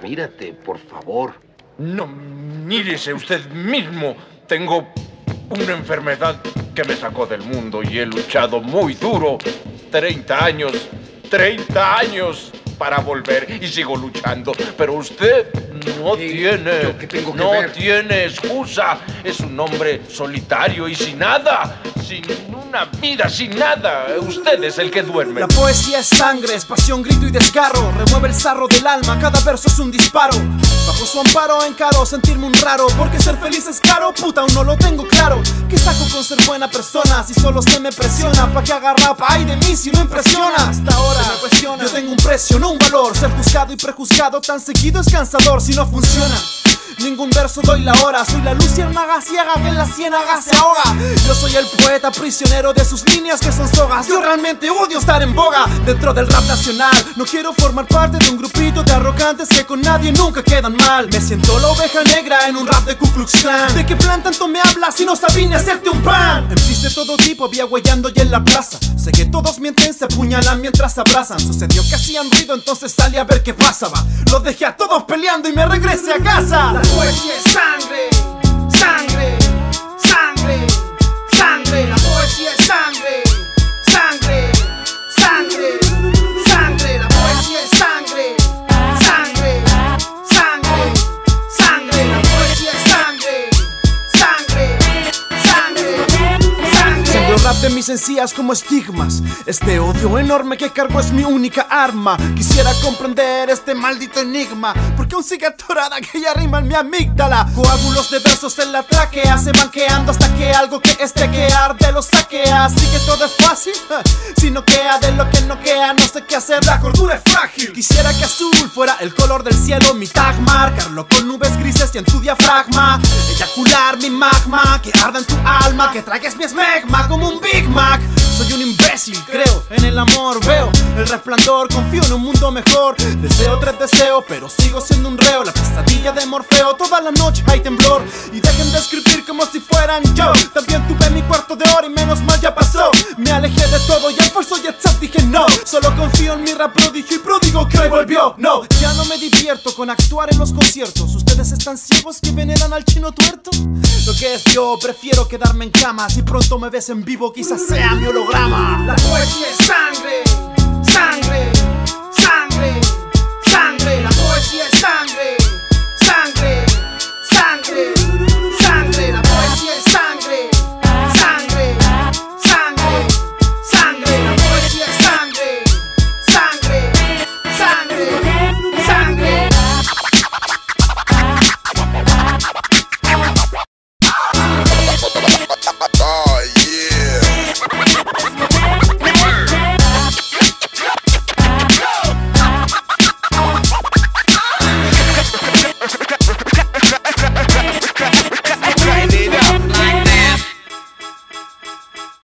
mírate, por favor. No, mírese usted mismo. Tengo una enfermedad que me sacó del mundo y he luchado muy duro. 30 años para volver y sigo luchando. Pero usted no tiene excusa. Es un hombre solitario y sin nada. Sin una vida, sin nada. Usted es el que duerme. La poesía es sangre, es pasión, grito y desgarro. Remueve el sarro del alma, cada verso es un disparo. Bajo su amparo encaro sentirme un raro, porque ser feliz es caro, puta, aún no lo tengo claro. ¿Qué saco con ser buena persona si solo se me presiona? ¿Pa' qué agarra? Ay de mí si no impresiona. Hasta ahora se me cuestiona. Yo tengo un precio, no un valor. Ser juzgado y prejuzgado tan seguido es cansador si no funciona. Ningún verso doy la hora. Soy la luciérnaga ciega que en la ciénaga se ahoga. Yo soy el poeta prisionero de sus líneas que son sogas. Yo realmente odio estar en boga dentro del rap nacional. No quiero formar parte de un grupito de arrogantes que con nadie nunca quedan mal. Me siento la oveja negra en un rap de Ku Klux Klan. ¿De qué plan tanto me hablas si no sabía ni hacerte un pan? MCs de todo tipo vía huellando y en la plaza. Sé que todos mienten, se apuñalan mientras se abrazan. Sucedió que hacían ruido, entonces salí a ver qué pasaba. Los dejé a todos peleando y me regresé a casa. La poesía es sangre, sangre, sangre, sangre. La poesía es sangre, sangre, sangre, sangre. La poesía es sangre, sangre, sangre, sangre. La poesía es sangre, sangre, sangre, sangre. Siendo rap de mis encías como estigmas. Este odio enorme que cargo es mi única arma. Quisiera comprender este maldito enigma, porque aún sigue atorada aquella rima en mi amígdala. Coágulos de versos en la tráquea se van queando hasta que algo que esté que arde lo saquea. Así que todo es fácil, si no queda de lo que no queda, no sé qué hacer, la cordura es frágil. Quisiera que azul fuera el color del cielo, mi tag, marcarlo con nubes grises y en tu diafragma eyacular mi magma, que arda en tu alma, que tragues mi esmegma como un Big Mac. Soy un imbécil, creo en el amor, veo el resplandor, confío en un mundo mejor. Deseo tres deseos, pero sigo siendo un reo. La pesadilla de Morfeo, toda la noche hay temblor. Y dejen de escribir como si fueran yo. También tuve mi cuarto de hora y menos mal ya pasó. Me alejé de todo y al falso jet set dije no. Solo confío en mi rap prodigio y pródigo que hoy volvió. No, ya no me divierto con actuar en los conciertos. Ustedes están ciegos que veneran al chino tuerto. Lo que es yo, prefiero quedarme en cama. Si pronto me ves en vivo, quizás sea mi holograma. La poesía es sangre, sangre,